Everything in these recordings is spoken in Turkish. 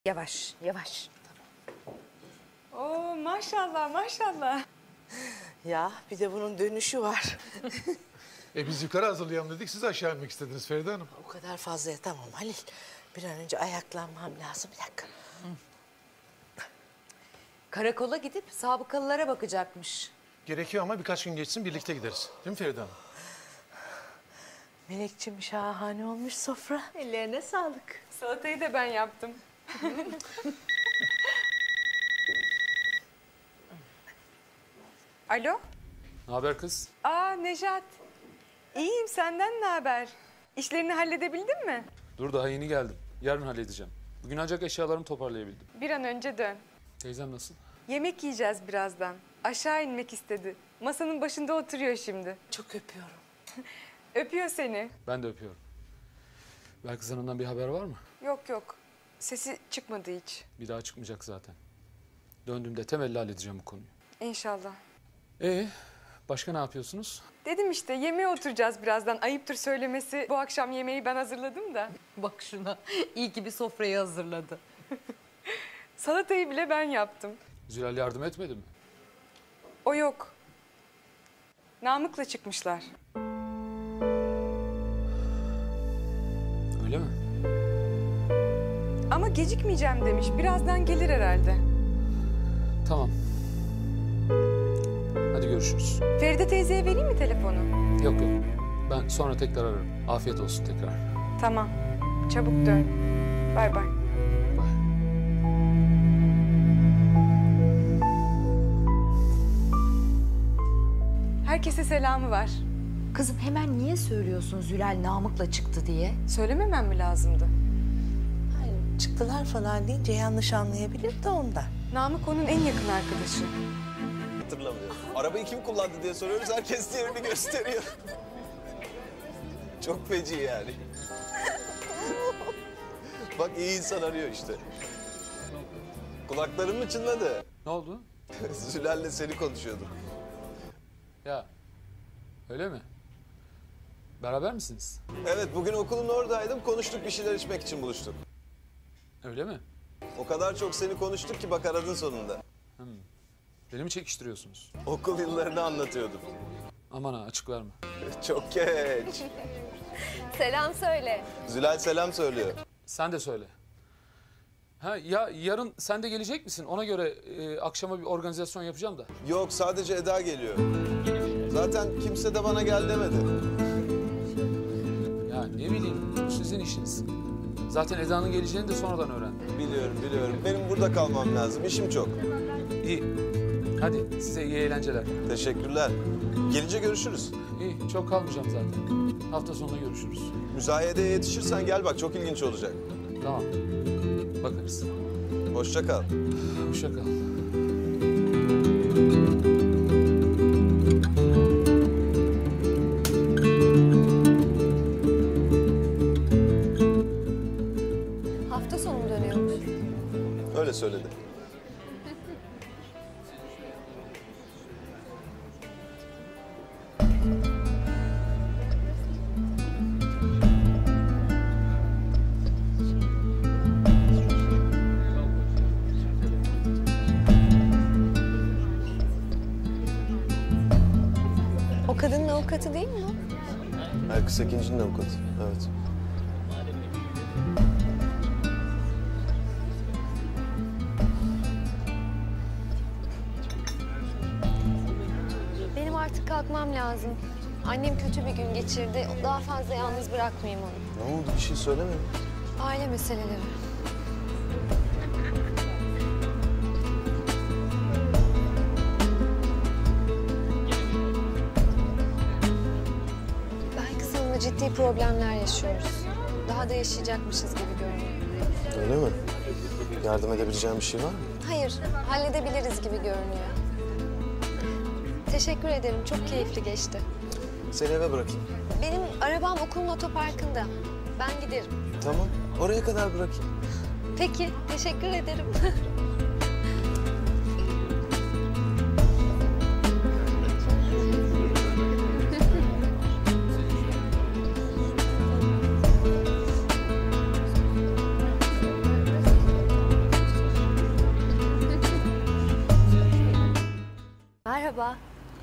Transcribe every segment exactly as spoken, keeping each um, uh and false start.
Yavaş, yavaş. Oo maşallah, maşallah. Ya bir de bunun dönüşü var. E biz yukarı hazırlayalım dedik, siz aşağı inmek istediniz Feride Hanım. O kadar fazla yatamam Halil. Bir an önce ayaklanmam lazım. Bir dakika. Karakola gidip sabıkalılara bakacakmış. Gerekiyor ama birkaç gün geçsin, birlikte gideriz. Değil mi Feride Hanım? Melekciğim şahane olmuş sofra. Ellerine sağlık. Salatayı da ben yaptım. Alo? Ne haber kız? Aa Nejat. İyiyim, senden ne haber? İşlerini halledebildin mi? Dur daha yeni geldim. Yarın halledeceğim. Bugün ancak eşyalarımı toparlayabildim. Bir an önce dön. Teyzem nasıl? Yemek yiyeceğiz birazdan. Aşağı inmek istedi. Masanın başında oturuyor şimdi. Çok öpüyorum. Öpüyor seni. Ben de öpüyorum. Belkıs Hanım'dan bir haber var mı? Yok yok. Sesi çıkmadı hiç. Bir daha çıkmayacak zaten. Döndüğümde temelli halledeceğim bu konuyu. İnşallah. Ee, başka ne yapıyorsunuz? Dedim işte yemeğe oturacağız birazdan. Ayıptır söylemesi. Bu akşam yemeği ben hazırladım da. Bak şuna. İyi ki bir sofrayı hazırladı. Salatayı bile ben yaptım. Zülal yardım etmedi mi? O yok. Namık'la çıkmışlar. Öyle mi? Ama gecikmeyeceğim demiş. Birazdan gelir herhalde. Tamam. Hadi görüşürüz. Feride teyzeye vereyim mi telefonu? Yok yok. Ben sonra tekrar ararım. Afiyet olsun tekrar. Tamam. Çabuk dön. Bay bay. Bye. Herkese selamı var. Kızım hemen niye söylüyorsun Zülal Namık'la çıktı diye? Söylememem mi lazımdı? Hayır, çıktılar falan deyince yanlış anlayabilir de ondan. Namık onun en yakın arkadaşı. Hatırlamıyorum. Arabayı kim kullandı diye soruyoruz, herkes diğerini gösteriyor. Çok feci yani. Bak iyi insan arıyor işte. Kulaklarım mı çınladı? Ne oldu? Zülal'le seni konuşuyordum. Ya, öyle mi? Beraber misiniz? Evet, bugün okulun oradaydım, konuştuk, bir şeyler içmek için buluştuk. Öyle mi? O kadar çok seni konuştuk ki bak aradın sonunda. Hmm. Beni mi çekiştiriyorsunuz? Okul yıllarını anlatıyordum. Aman ha, açık verme. Çok geç. Selam söyle. Zülal selam söylüyor. Sen de söyle. Ha ya yarın sen de gelecek misin? Ona göre e, akşama bir organizasyon yapacağım da. Yok, sadece Eda geliyor. Zaten kimse de bana gel demedi. Ya ne bileyim, bu sizin işiniz. Zaten Eda'nın geleceğini de sonradan öğrendim. Biliyorum, biliyorum. Benim burada kalmam lazım, işim çok. İyi. Hadi size iyi eğlenceler. Teşekkürler. Gelince görüşürüz. İyi, çok kalmayacağım zaten. Hafta sonunda görüşürüz. Müzayedeye yetişirsen gel bak, çok ilginç olacak. Tamam. Bakarız. Hoşça kal. Hoşça kal. Hafta sonu mu dönüyormuş? Öyle söyledi. O kadının avukatı değil mi? Herkes Ekinci'nin avukatı. Evet. Benim artık kalkmam lazım. Annem kötü bir gün geçirdi. Daha fazla yalnız bırakmayayım onu. Ne oldu? Bir şey söyleme. Aile meseleleri. Belki sonunda ciddi problemler yaşıyoruz. Daha da yaşayacakmışız gibi görünüyor. Öyle mi? Yardım edebileceğim bir şey var mı? Hayır, halledebiliriz gibi görünüyor. Teşekkür ederim, çok keyifli geçti. Seni eve bırakayım. Benim arabam okulun otoparkında. Ben giderim. Tamam. Oraya kadar bırakayım. Peki, teşekkür ederim.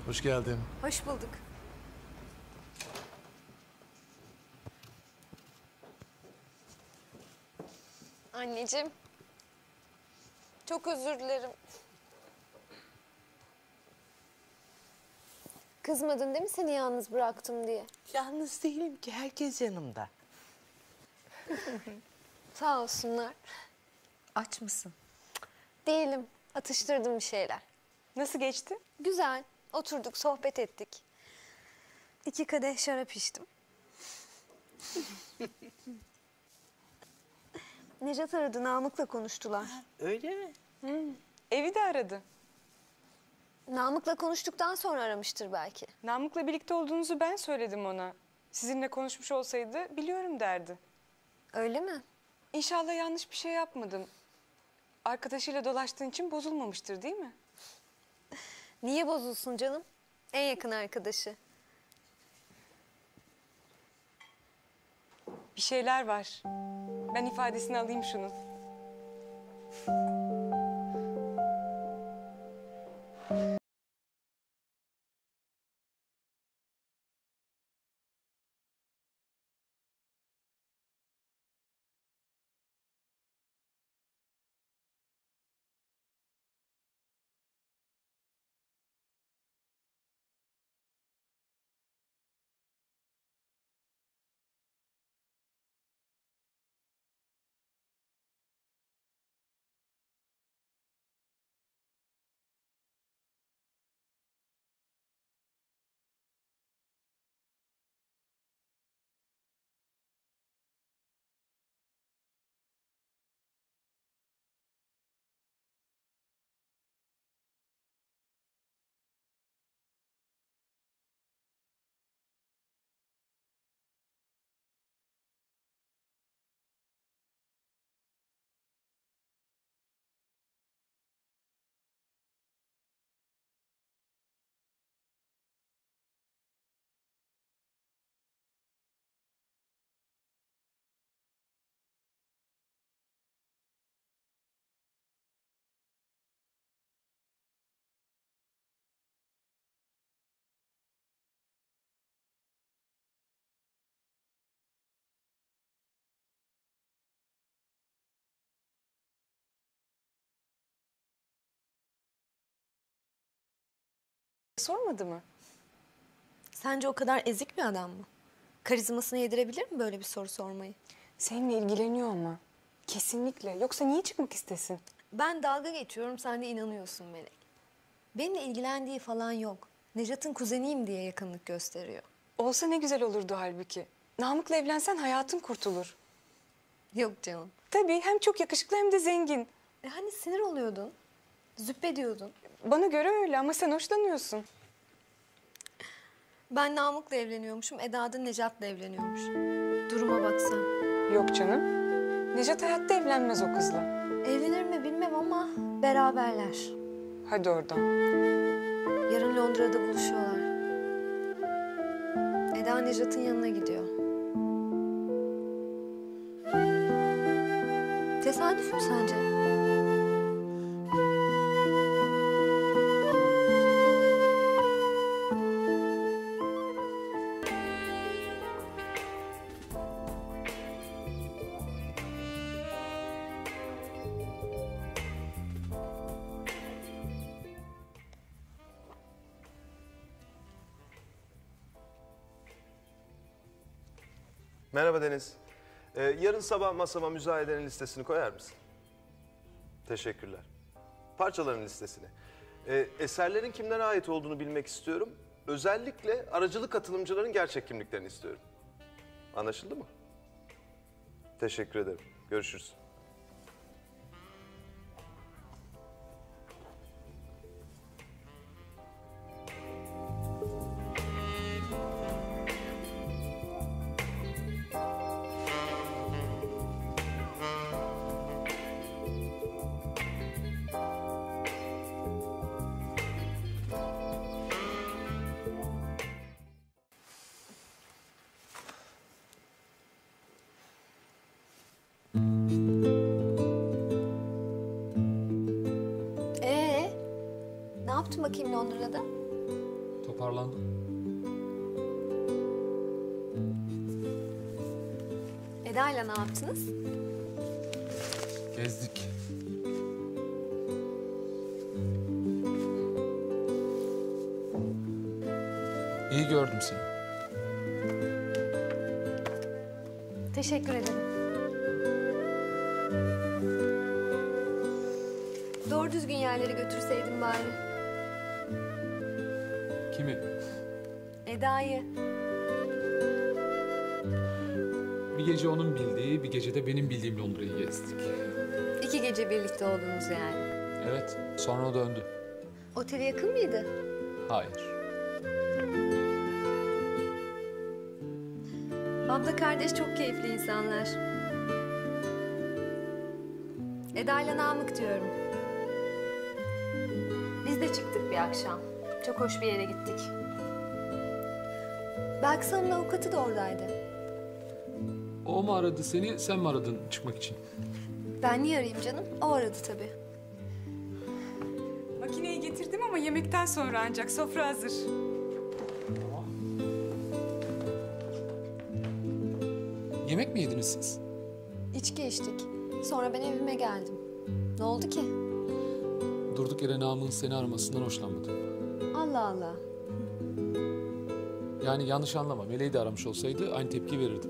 Hoş geldin. Hoş bulduk. Anneciğim. Çok özür dilerim. Kızmadın değil mi seni yalnız bıraktım diye? Yalnız değilim ki, herkes yanımda. Sağ olsunlar. Aç mısın? Değilim. Atıştırdım bir şeyler. Nasıl geçti? Güzel. Oturduk, sohbet ettik. İki kadeh şarap içtim. Necat aradı, Namık'la konuştular. Öyle mi? Evi de aradı. Namık'la konuştuktan sonra aramıştır belki. Namık'la birlikte olduğunuzu ben söyledim ona. Sizinle konuşmuş olsaydı biliyorum derdi. Öyle mi? İnşallah yanlış bir şey yapmadım. Arkadaşıyla dolaştığın için bozulmamıştır değil mi? Niye bozulsun canım? En yakın arkadaşı. Bir şeyler var. Ben ifadesini alayım şunun. Sormadı mı? Sence o kadar ezik bir adam mı? Karizmasını yedirebilir mi böyle bir soru sormayı? Seninle ilgileniyor ama. Kesinlikle. Yoksa niye çıkmak istesin? Ben dalga geçiyorum, sen de inanıyorsun Melek. Benimle ilgilendiği falan yok. Necat'ın kuzeniyim diye yakınlık gösteriyor. Olsa ne güzel olurdu halbuki. Namık'la evlensen hayatın kurtulur. Yok canım. Tabii hem çok yakışıklı hem de zengin. E hani sinir oluyordun, züppediyordun. Bana göre öyle ama sen hoşlanıyorsun. Ben Namık'la evleniyormuşum, Eda da Necat'la evleniyormuş. Duruma baksan. Yok canım. Necat hayatta evlenmez o kızla. Evlenir mi bilmem ama beraberler. Hadi oradan. Yarın Londra'da buluşuyorlar. Eda Necat'ın yanına gidiyor. Tesadüf mü sence? Merhaba Deniz. Ee, yarın sabah masama müzayedenin listesini koyar mısın? Teşekkürler. Parçaların listesini. Ee, eserlerin kimlere ait olduğunu bilmek istiyorum. Özellikle aracılık katılımcıların gerçek kimliklerini istiyorum. Anlaşıldı mı? Teşekkür ederim. Görüşürüz. Ee, ne yaptın bakayım Londra'da? toparlandım. Eda'yla ne yaptınız? Gezdik. İyi gördüm seni. Teşekkür ederim. Doğru düzgün yerlere götürseydim bari. Kimi? Eda'yı. Bir gece onun bildiği, bir gece de benim bildiğim Londra'yı gezdik. İki gece birlikte oldunuz yani. Evet, sonra o döndü. Otele yakın mıydı? Hayır. Abla kardeş çok keyifli insanlar. Eda'yla Namık diyorum. Biz de çıktık bir akşam. Çok hoş bir yere gittik. Belkısa'nın avukatı da oradaydı. O mu aradı seni, sen mi aradın çıkmak için? Ben niye arayayım canım? O aradı tabii. Makineyi getirdim ama yemekten sonra ancak sofra hazır. Yemek mi yediniz siz? İçki içtik. Sonra ben evime geldim. Ne oldu ki? Durduk yere Namık'ın seni aramasından hoşlanmadım. Allah Allah. Yani yanlış anlama, Meleği de aramış olsaydı aynı tepki verirdim.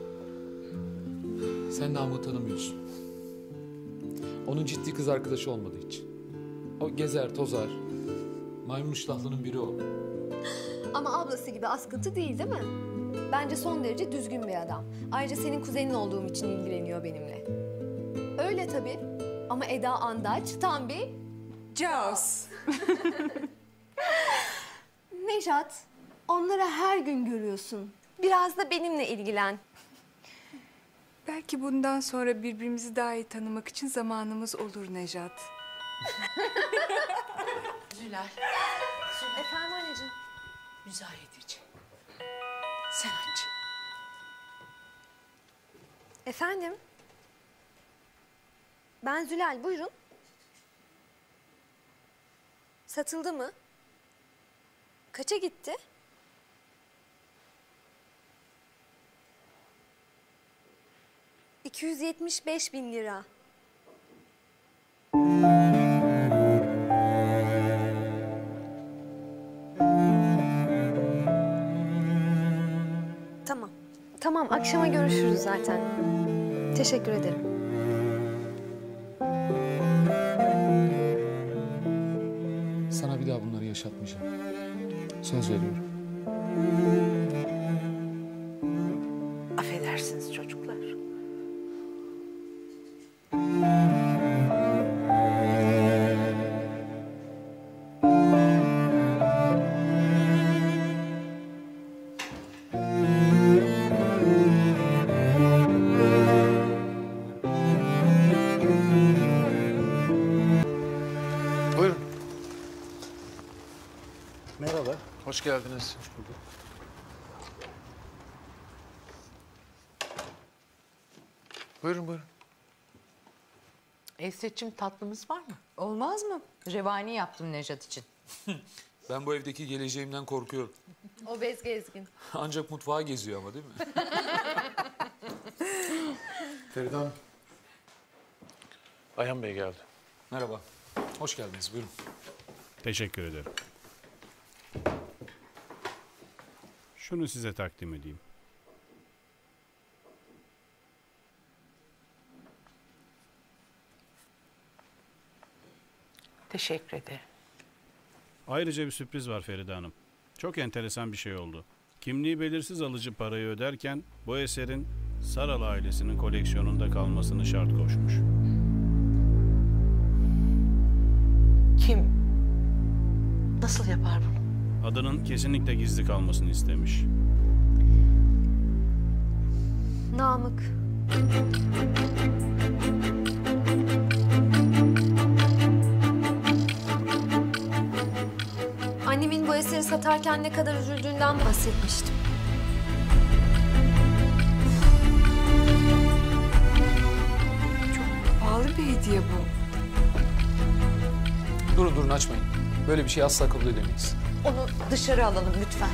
Sen Namık'ı tanımıyorsun. Onun ciddi kız arkadaşı olmadı hiç. O gezer, tozar. Maymun iştahlının biri o. Ama ablası gibi askıntı değil değil mi? Bence son derece düzgün bir adam. Ayrıca senin kuzenin olduğum için ilgileniyor benimle. Öyle tabii. Ama Eda Andaç tam bir... Caos. Nejat, onları her gün görüyorsun. Biraz da benimle ilgilen. Belki bundan sonra birbirimizi daha iyi tanımak için zamanımız olur Nejat. Zülal, Efendim anneciğim? müzayedeci. Sen aç. Efendim? Ben Zülal, buyurun. Satıldı mı? Kaça gitti? iki yüz yetmiş beş bin lira. Tamam. Tamam, akşama görüşürüz zaten. Teşekkür ederim. Sana bir daha bunları yaşatmayacağım. Söz veriyorum. Affedersiniz çocuklar. Buyurun. Merhaba. Hoş geldiniz. Buyurun buyurun. Esret'cim tatlımız var mı? Olmaz mı? Revani yaptım Nejat için. Ben bu evdeki geleceğimden korkuyorum. O bez gezgin. Ancak mutfağa geziyor ama değil mi? Feride Hanım. Ayhan Bey geldi. Merhaba. Hoş geldiniz. Buyurun. Teşekkür ederim. Şunu size takdim edeyim. Teşekkür ederim. Ayrıca bir sürpriz var Feride Hanım. Çok enteresan bir şey oldu. Kimliği belirsiz alıcı parayı öderken bu eserin Saral ailesinin koleksiyonunda kalmasını şart koşmuş. Kim? Nasıl yapar bunu? Adının kesinlikle gizli kalmasını istemiş. Namık. Annemin bu eseri satarken ne kadar üzüldüğünden bahsetmiştim. Pahalı bir hediye bu. Durun durun açmayın. Böyle bir şey asla kabul edemeyiz. Onu dışarı alalım lütfen.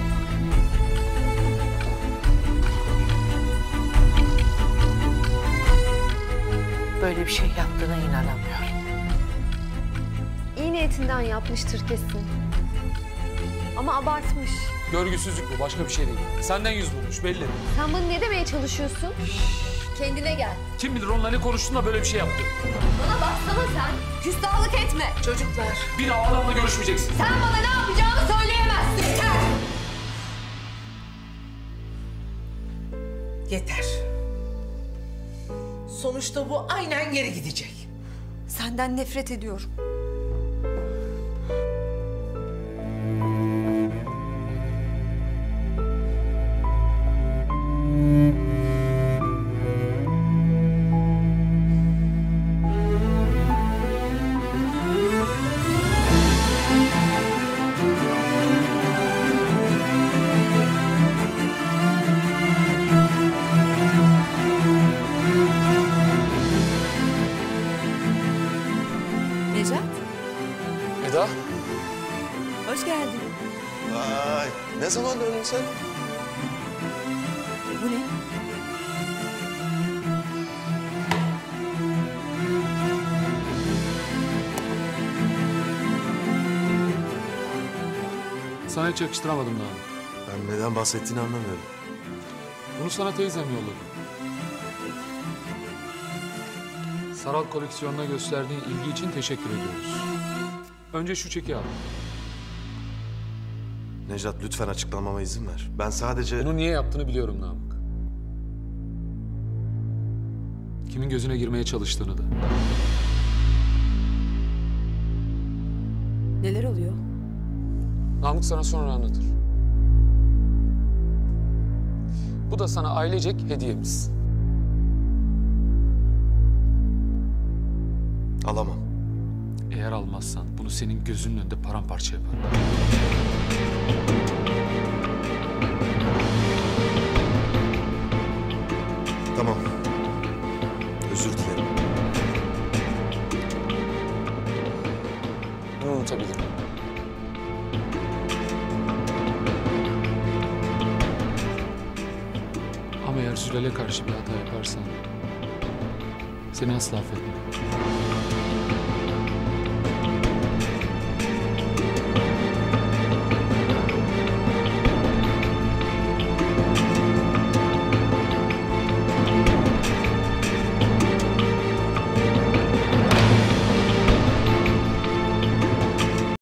Böyle bir şey yaptığına inanamıyorum. İyi niyetinden yapmıştır kesin. Ama abartmış. Görgüsüzlük bu, başka bir şey değil. Senden yüz bulmuş belli. Sen bana ne demeye çalışıyorsun? Kendine gel. Kim bilir onunla ne konuştun da böyle bir şey yaptı. Bana baksana sen. Küstahlık etme. Çocuklar. Bir daha adamla görüşmeyeceksin. Sen bana ne yapacağımı söyleyemezsin. Yeter. Yeter. Sonuçta bu aynen geri gidecek. Senden nefret ediyorum. Necat, Eda, hoş geldin. Vay, ne zaman döndün sen? Bu ne? sana hiç yakıştıramadım daha. Ben neden bahsettiğini anlamıyorum. Bunu sana teyzem yolladı. Saral koleksiyonuna gösterdiğin ilgi için teşekkür ediyoruz. Önce şu çeki al. Nejat lütfen açıklamama izin ver. Ben sadece... Bunu niye yaptığını biliyorum Namık. Kimin gözüne girmeye çalıştığını da. Neler oluyor? Namık sana sonra anlatır. Bu da sana ailecek hediyemiz. Alamam. Eğer almazsan bunu senin gözünün önünde paramparça yaparım. Tamam. Özür dilerim. Bunu unutabilirim. Ama eğer Zülal'e karşı bir hata yaparsan seni asla affetmem.